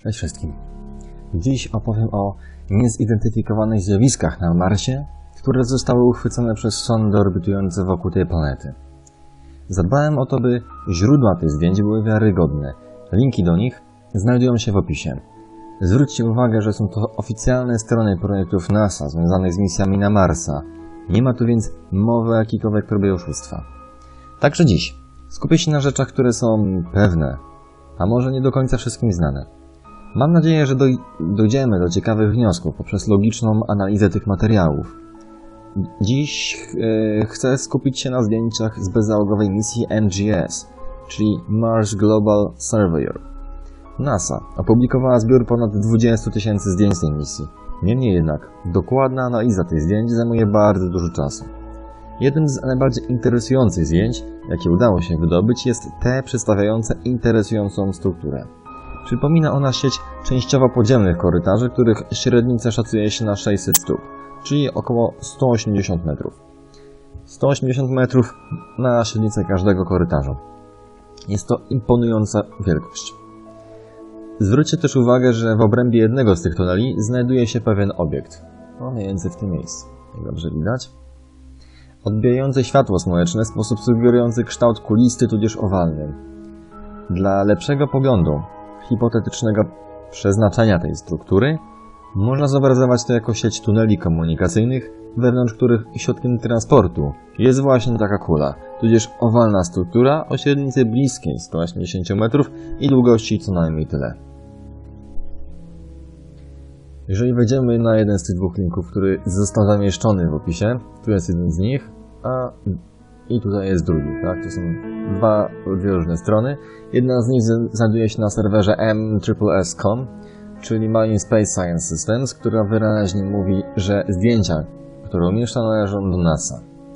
Cześć wszystkim. Dziś opowiem o niezidentyfikowanych zjawiskach na Marsie, które zostały uchwycone przez sondy orbitujące wokół tej planety. Zadbałem o to, by źródła tych zdjęć były wiarygodne. Linki do nich znajdują się w opisie. Zwróćcie uwagę, że są to oficjalne strony projektów NASA związanych z misjami na Marsa. Nie ma tu więc mowy o jakiejkolwiek próbie oszustwa. Także dziś skupię się na rzeczach, które są pewne, a może nie do końca wszystkim znane. Mam nadzieję, że dojdziemy do ciekawych wniosków poprzez logiczną analizę tych materiałów. Dziś chcę skupić się na zdjęciach z bezzałogowej misji MGS, czyli Mars Global Surveyor. NASA opublikowała zbiór ponad 20 000 zdjęć tej misji. Niemniej jednak, dokładna analiza tych zdjęć zajmuje bardzo dużo czasu. Jednym z najbardziej interesujących zdjęć, jakie udało się wydobyć, jest te przedstawiające interesującą strukturę. Przypomina ona sieć częściowo podziemnych korytarzy, których średnica szacuje się na 600 stóp, czyli około 180 metrów. 180 metrów na średnicę każdego korytarza. Jest to imponująca wielkość. Zwróćcie też uwagę, że w obrębie jednego z tych tuneli znajduje się pewien obiekt. Mniej więcej w tym miejscu. Jak dobrze widać. Odbijające światło słoneczne w sposób sugerujący kształt kulisty tudzież owalny. Dla lepszego poglądu hipotetycznego przeznaczenia tej struktury można zobrazować to jako sieć tuneli komunikacyjnych, wewnątrz których środkiem transportu jest właśnie taka kula, tudzież owalna struktura o średnicy bliskiej 180 metrów i długości co najmniej tyle. Jeżeli wejdziemy na jeden z tych dwóch linków, który został zamieszczony w opisie, tu jest jeden z nich, i tutaj jest drugi, tak? To są dwie różne strony. Jedna z nich znajduje się na serwerze MSSS.com, czyli Marine Space Science Systems, która wyraźnie mówi, że zdjęcia, które umieszcza, należą do NASA.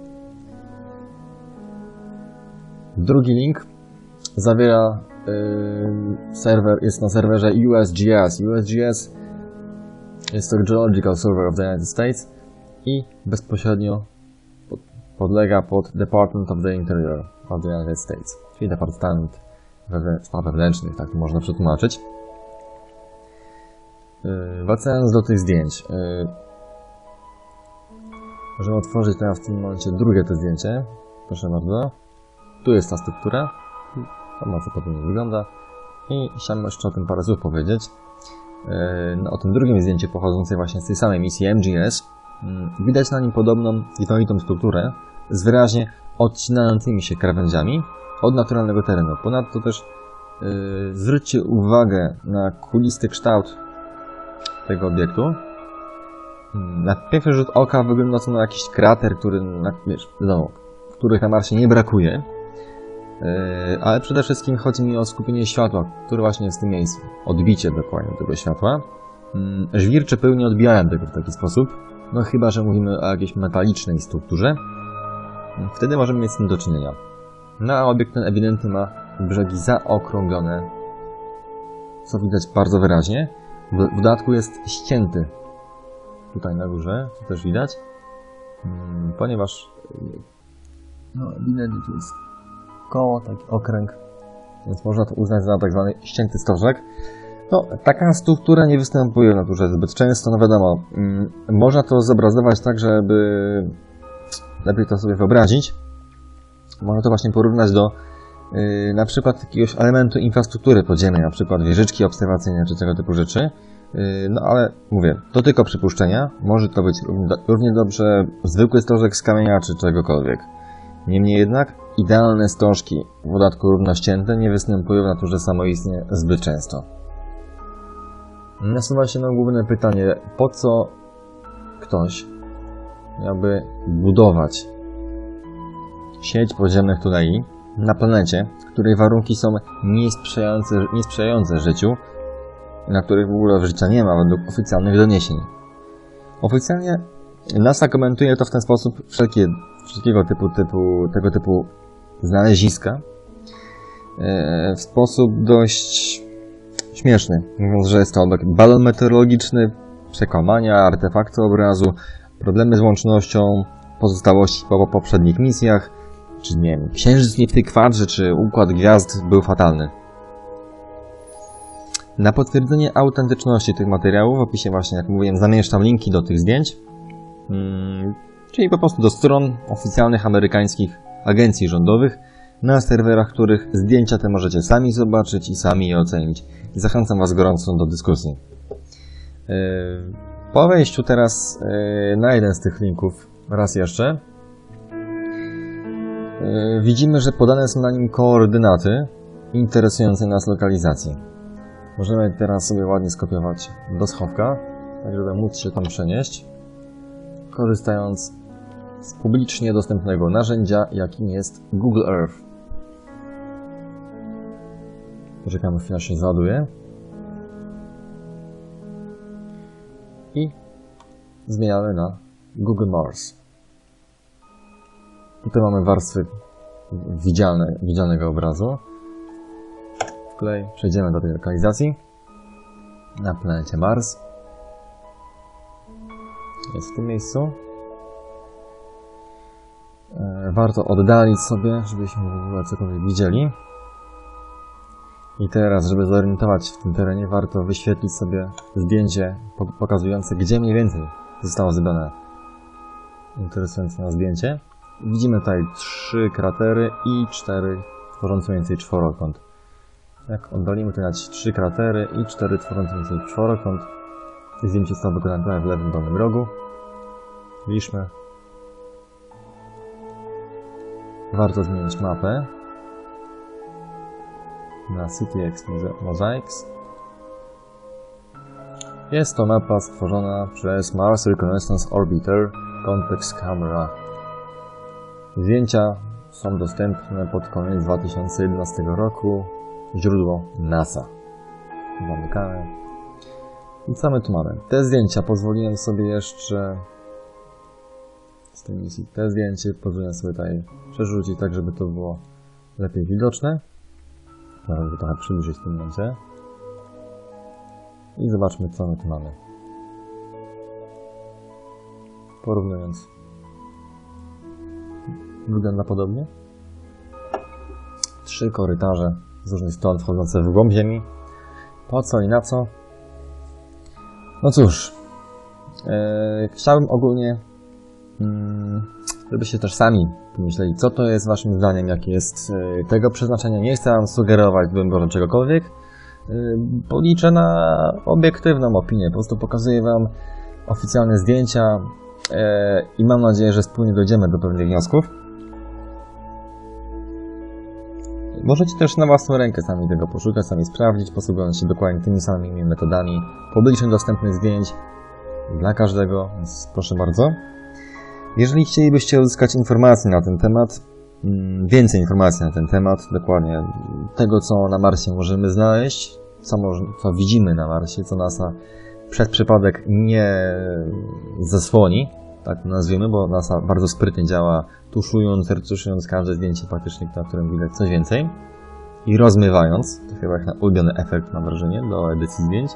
Drugi link zawiera jest na serwerze USGS. USGS jest to Geological Survey of the United States i bezpośrednio podlega pod Department of the Interior of the United States, czyli Departament Spraw Wewnętrznych, tak to można przetłumaczyć. Wracając do tych zdjęć, możemy otworzyć teraz w tym momencie drugie to zdjęcie. Proszę bardzo. Tu jest ta struktura. Informacja podobnie wygląda. I chciałem jeszcze o tym parę słów powiedzieć. O tym drugim zdjęciu pochodzącej właśnie z tej samej misji MGS widać na nim podobną jednolitą strukturę z wyraźnie odcinającymi się krawędziami od naturalnego terenu. Ponadto też zwróćcie uwagę na kulisty kształt tego obiektu. Na pierwszy rzut oka wygląda to na jakiś krater, których na Marsie nie brakuje. Ale przede wszystkim chodzi mi o skupienie światła, które właśnie jest w tym miejscu. Odbicie dokładnie tego światła. Żwircze pył nie odbijają tego w taki sposób. No chyba, że mówimy o jakiejś metalicznej strukturze. Wtedy możemy mieć z tym do czynienia. No a obiekt ten ewidentnie ma brzegi zaokrąglone, co widać bardzo wyraźnie. W dodatku jest ścięty. Tutaj na górze, to też widać. Ponieważ widać, że tu jest koło, taki okręg, więc można to uznać za tak zwany ścięty stożek. No, taka struktura nie występuje w naturze zbyt często, no wiadomo, można to zobrazować tak, żeby lepiej to sobie wyobrazić. Można to właśnie porównać do na przykład jakiegoś elementu infrastruktury podziemnej, na przykład wieżyczki obserwacyjne czy tego typu rzeczy. No ale mówię, to tylko przypuszczenia, może to być równie dobrze zwykły stożek z kamienia czy czegokolwiek. Niemniej jednak idealne stożki, w dodatku równo ścięte, nie występują w naturze samoistnie zbyt często. Nasuwa się główne pytanie, po co ktoś miałby budować sieć podziemnych tuneli na planecie, której warunki są niesprzyjające życiu, na których w ogóle życia nie ma według oficjalnych doniesień. Oficjalnie NASA komentuje to w ten sposób wszelkiego tego typu znaleziska w sposób dość śmieszny, mówiąc, że jest to balon meteorologiczny, przekłamania, artefakty obrazu, problemy z łącznością, pozostałości po poprzednich misjach, czy nie wiem, księżyc nie w tej kwadrze, czy układ gwiazd był fatalny. Na potwierdzenie autentyczności tych materiałów w opisie właśnie, jak mówiłem, zamieszczam linki do tych zdjęć, czyli po prostu do stron oficjalnych amerykańskich agencji rządowych, na serwerach których zdjęcia te możecie sami zobaczyć i sami je ocenić. I zachęcam Was gorąco do dyskusji. Po wejściu teraz na jeden z tych linków, raz jeszcze, widzimy, że podane są na nim koordynaty interesującej nas lokalizacji. Możemy teraz sobie ładnie skopiować do schowka, tak żeby móc się tam przenieść, korzystając z publicznie dostępnego narzędzia, jakim jest Google Earth. Poczekamy, chwilę się załaduje. I zmieniamy na Google Mars. Tutaj mamy warstwy widzialnego obrazu. Wklej, przejdziemy do tej lokalizacji na planecie Mars. Jest w tym miejscu. Warto oddalić sobie, żebyśmy w ogóle cokolwiek widzieli. I teraz, żeby zorientować w tym terenie, warto wyświetlić sobie zdjęcie pokazujące, gdzie mniej więcej zostało zrobione interesujące nas zdjęcie. Widzimy tutaj 3 kratery i 4 tworzące mniej więcej czworokąt. Jak oddalimy, to widać 3 kratery i 4 tworzące mniej więcej czworokąt. Zdjęcie zostało wykonane tutaj w lewym dolnym rogu. Widzieliśmy. Warto zmienić mapę na CityX Mosaics. Jest to mapa stworzona przez Mars Reconnaissance Orbiter Complex Camera. Zdjęcia są dostępne pod koniec 2011 roku. Źródło NASA. Zamykamy. I co my tu mamy? Te zdjęcia pozwoliłem sobie jeszcze z tej misji. Te zdjęcie pozwoliłem sobie tutaj przerzucić, tak żeby to było lepiej widoczne. Możemy trochę przybliżyć w tym momencie. I zobaczmy, co my tu mamy. Porównując. Wygląda podobnie. 3 korytarze z różnych stron wchodzące w głąb Ziemi. Po co i na co? No cóż. Chciałbym ogólnie, żebyście też sami pomyśleli, co to jest waszym zdaniem, jakie jest tego przeznaczenie. Nie chcę wam sugerować do czegokolwiek, bo liczę na obiektywną opinię. Po prostu pokazuję wam oficjalne zdjęcia i mam nadzieję, że wspólnie dojdziemy do pewnych wniosków. Możecie też na własną rękę sami tego poszukać, sami sprawdzić, posługując się dokładnie tymi samymi metodami publicznie dostępnych zdjęć dla każdego, więc proszę bardzo. Jeżeli chcielibyście uzyskać informacje na ten temat, więcej informacji na ten temat, dokładnie tego, co na Marsie możemy znaleźć, co widzimy na Marsie, co NASA przed przypadek nie zasłoni, tak to nazwijmy, bo NASA bardzo sprytnie działa, tuszując każde zdjęcie faktycznie, na którym widać coś więcej i rozmywając, to chyba jak na ulubiony efekt, mam wrażenie, do edycji zdjęć.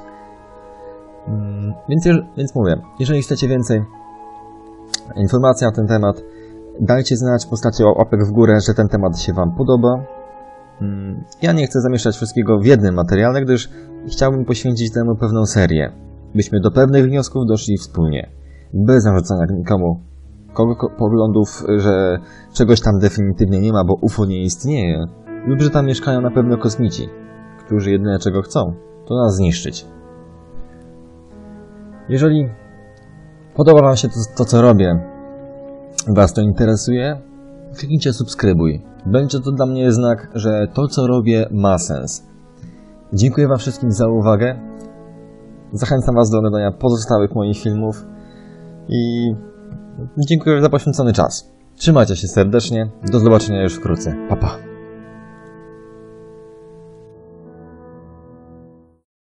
Więc mówię, jeżeli chcecie więcej informacji na ten temat, dajcie znać w postaci łapek w górę, że ten temat się wam podoba. Ja nie chcę zamieszczać wszystkiego w jednym materiale, gdyż chciałbym poświęcić temu pewną serię, byśmy do pewnych wniosków doszli wspólnie, bez narzucania nikomu poglądów, że czegoś tam definitywnie nie ma, bo UFO nie istnieje, lub że tam mieszkają na pewno kosmici, którzy jedyne czego chcą, to nas zniszczyć. Jeżeli podoba wam się to co robię, was to interesuje, kliknijcie subskrybuj. Będzie to dla mnie znak, że to co robię ma sens. Dziękuję wam wszystkim za uwagę. Zachęcam was do oglądania pozostałych moich filmów i dziękuję za poświęcony czas. Trzymajcie się serdecznie. Do zobaczenia już wkrótce. Pa, pa.